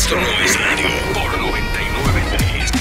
Esto no es radio por 99.3.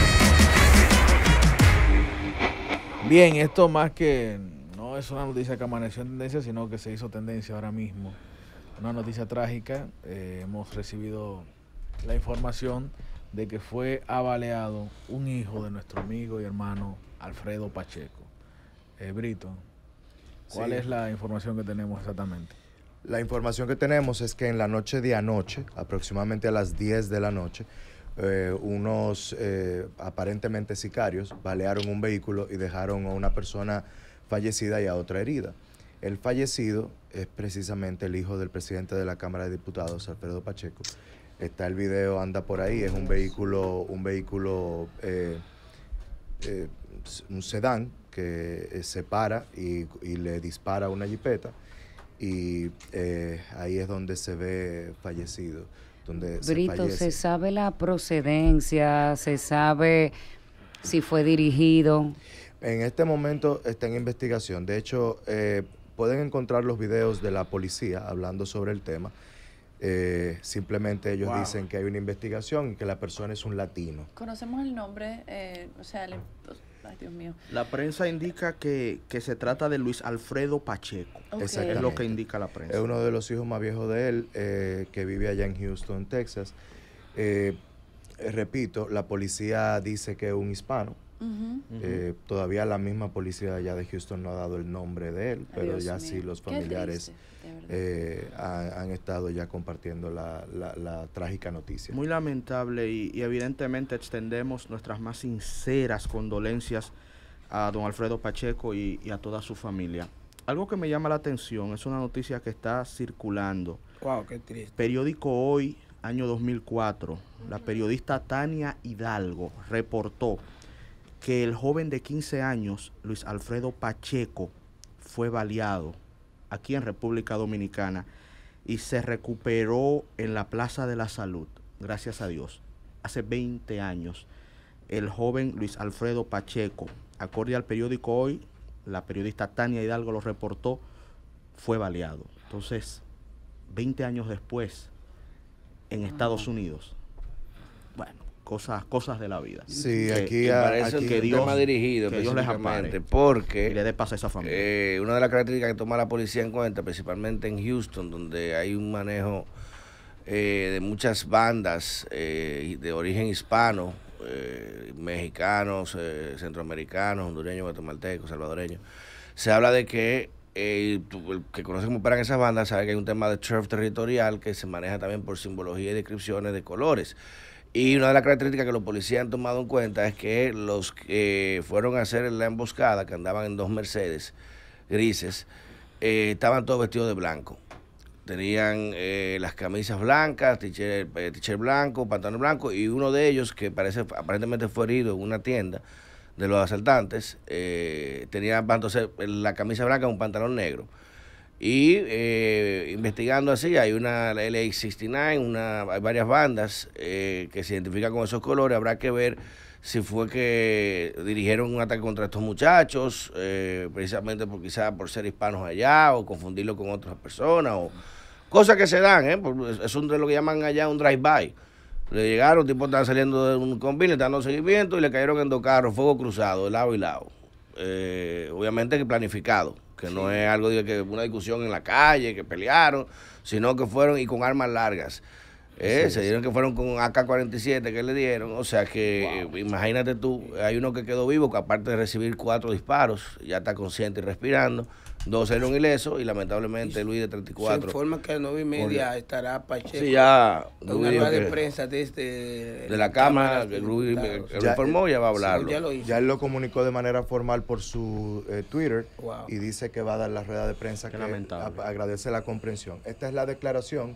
Bien, esto más que no es una noticia que amaneció en tendencia, sino que se hizo tendencia ahora mismo. Una noticia trágica. Hemos recibido la información de que fue abaleado un hijo de nuestro amigo y hermano Alfredo Pacheco. Brito, ¿cuál es la información que tenemos exactamente? La información que tenemos es que en la noche de anoche, aproximadamente a las 10 de la noche, unos aparentemente sicarios balearon un vehículo y dejaron a una persona fallecida y a otra herida. El fallecido es precisamente el hijo del presidente de la Cámara de Diputados, Alfredo Pacheco. Está el video, anda por ahí, es un vehículo un sedán que se para y le dispara a una jipeta. Y ahí es donde se ve fallecido. Brito, ¿se sabe la procedencia? ¿Se sabe si fue dirigido? En este momento está en investigación. De hecho, pueden encontrar los videos de la policía hablando sobre el tema. Simplemente ellos dicen que hay una investigación y que la persona es un latino. ¿Conocemos el nombre? Ay, Dios mío. La prensa indica que se trata de Luis Alfredo Pacheco. Okay. Es lo que indica la prensa. Es uno de los hijos más viejos de él, que vive allá en Houston, Texas. Repito, la policía dice que es un hispano. Todavía la misma policía allá de Houston no ha dado el nombre de él, pero Dios ya mío. sí los familiares han estado ya compartiendo la trágica noticia. Muy lamentable y evidentemente extendemos nuestras más sinceras condolencias a don Alfredo Pacheco y a toda su familia. Algo que me llama la atención es una noticia que está circulando. Wow, qué triste. Periódico Hoy, año 2004, la periodista Tania Hidalgo reportó que el joven de 15 años, Luis Alfredo Pacheco, fue baleado aquí en República Dominicana y se recuperó en la Plaza de la Salud, gracias a Dios. Hace 20 años, el joven Luis Alfredo Pacheco, acorde al periódico Hoy, la periodista Tania Hidalgo lo reportó, fue baleado. Entonces, 20 años después, en Estados Unidos, bueno, cosas de la vida. Sí, aquí parece aquí, que Dios, tema dirigido que Dios les ampare, porque y le dé paz a esa familia. Una de las características que toma la policía en cuenta, principalmente en Houston, donde hay un manejo de muchas bandas de origen hispano, mexicanos, centroamericanos, hondureños, guatemaltecos, salvadoreños, se habla de que el que conoce cómo operan esas bandas sabe que hay un tema de turf territorial que se maneja también por simbología y descripciones de colores. Y una de las características que los policías han tomado en cuenta es que los que fueron a hacer la emboscada, que andaban en 2 Mercedes grises, estaban todos vestidos de blanco. Tenían las camisas blancas, t-shirt blanco, pantalón blanco, y uno de ellos, que aparentemente fue herido en una tienda de los asaltantes, tenía entonces la camisa blanca y un pantalón negro. Y investigando así, hay una LA69, hay varias bandas que se identifican con esos colores. Habrá que ver si fue que dirigieron un ataque contra estos muchachos, precisamente quizás por ser hispanos allá, o confundirlo con otras personas, o cosas que se dan, es de lo que llaman allá un drive-by. Le llegaron, tipo estaban saliendo de un convite, dando seguimiento y le cayeron en 2 carros, fuego cruzado, de lado y lado. Obviamente que planificado, que no es algo de que una discusión en la calle, que pelearon, sino que fueron y con armas largas. Se dieron que fueron con AK-47 que le dieron, o sea que imagínate tú, hay uno que quedó vivo, que aparte de recibir 4 disparos, ya está consciente y respirando. 2 eran ilesos y lamentablemente Luis de 34. Se informa que a 9:30 estará Pacheco. Sí, ya. En una rueda de prensa de la Cámara, que Luis lo informó, ya va a hablarlo. Ya él lo comunicó de manera formal por su Twitter y dice que va a dar la rueda de prensa, que agradece la comprensión. Esta es la declaración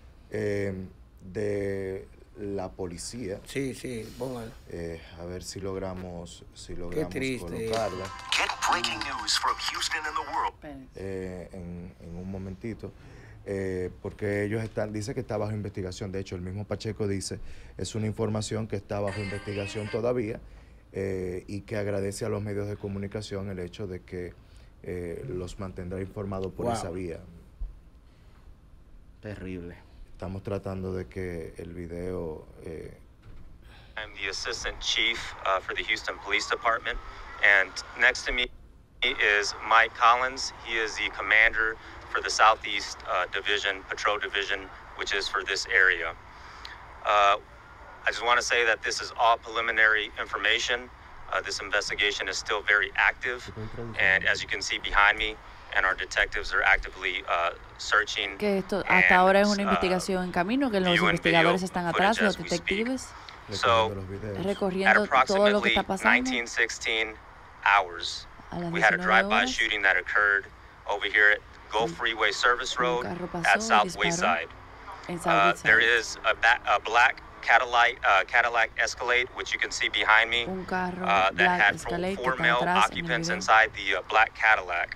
de la policía. Sí, póngala. A ver si logramos Qué triste. colocarla. Get breaking news from Houston and the world. En un momentito. Porque ellos dice que está bajo investigación. De hecho, el mismo Pacheco dice, es una información que está bajo investigación todavía, y que agradece a los medios de comunicación el hecho de que los mantendrá informados por esa vía. Terrible. estamos tratando de que el video... I'm the Assistant Chief for the Houston Police Department, and next to me is Mike Collins. He is the commander for the Southeast Patrol Division, which is for this area. I just want to say that this is all preliminary information. This investigation is still very active, and as you can see behind me, and our detectives are actively searching. Que esto hasta ahora es una investigación en camino, que los investigadores están atrás, los detectives, recorriendo todo lo que está pasando. 19:16 hours, we had a drive-by shooting that occurred over here at Gulf Freeway Service Road at South Wayside. There is a black Cadillac Escalade, which you can see behind me, that had 4 male occupants inside the black Cadillac.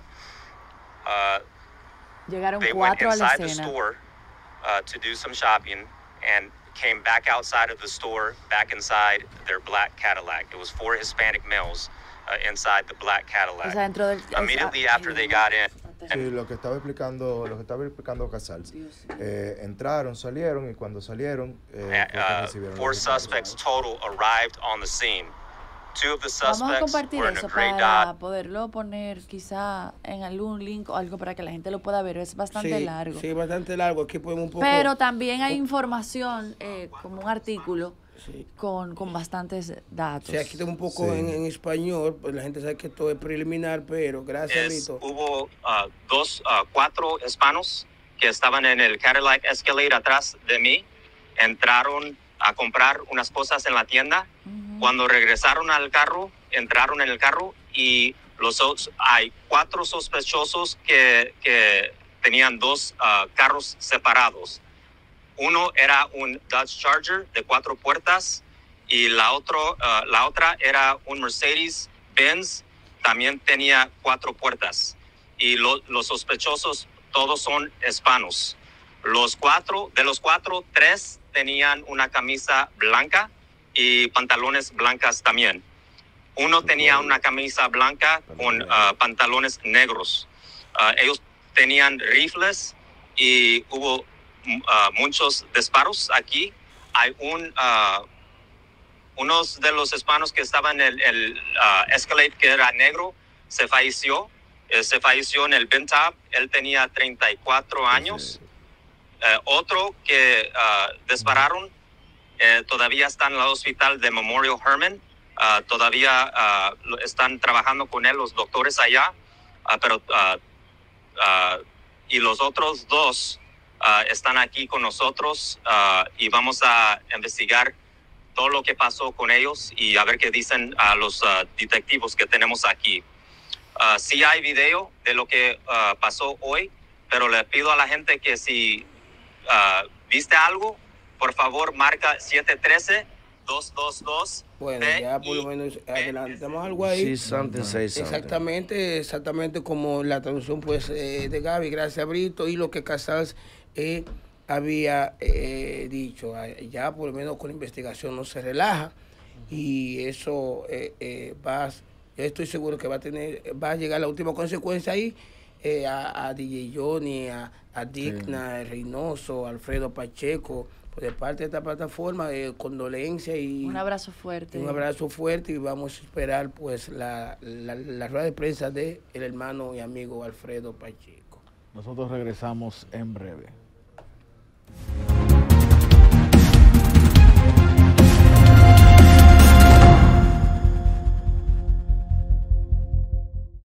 They went inside the store to do some shopping and came back outside of the store, back inside their black Cadillac. It was 4 Hispanic males inside the black Cadillac. Immediately after they got in. Sí, lo que estaba explicando Casals. Entraron, salieron, y cuando salieron, 4 suspects total arrived on the scene. 2 of the Vamos a suspects compartir were in a eso gray para dot. poderlo poner quizá en algún link o algo para que la gente lo pueda ver. Es bastante largo. Sí, bastante largo. Aquí podemos un poco... Pero también hay información, como un artículo, con bastantes datos. Sí, aquí tengo un poco en español, pues la gente sabe que esto es preliminar, pero gracias, Rito. Hubo 4 hispanos que estaban en el Cadillac Escalade atrás de mí. Entraron a comprar unas cosas en la tienda. Cuando regresaron al carro, entraron en el carro y hay 4 sospechosos que tenían 2 carros separados. Uno era un Dodge Charger de 4 puertas y la otra era un Mercedes-Benz, también tenía 4 puertas. Y los sospechosos todos son hispanos. De los cuatro, 3 tenían una camisa blanca y pantalones blancas también. Uno tenía una camisa blanca con pantalones negros. Ellos tenían rifles y hubo muchos disparos aquí. Hay unos de los hispanos que estaban en el Escalade, que era negro, se falleció en el Bentab. Él tenía 34 años. Otro que dispararon todavía está en el hospital de Memorial Hermann. Todavía están trabajando con él los doctores allá, y los otros 2 están aquí con nosotros, y vamos a investigar todo lo que pasó con ellos y a ver qué dicen a los detectivos que tenemos aquí. Sí hay video de lo que pasó hoy, pero le pido a la gente que si viste algo, por favor marca 713-222. Bueno, ya por lo menos adelantamos algo ahí. Exactamente como la traducción pues de Gaby, gracias Brito, y lo que Casals había dicho. Ya por lo menos con la investigación no se relaja, y eso yo estoy seguro que va a llegar la última consecuencia ahí, a DJ Johnny, a Digna, Reynoso, Alfredo Pacheco, pues de parte de esta plataforma, condolencia y un abrazo fuerte. Y vamos a esperar pues la rueda de prensa de el hermano y amigo Alfredo Pacheco. Nosotros regresamos en breve.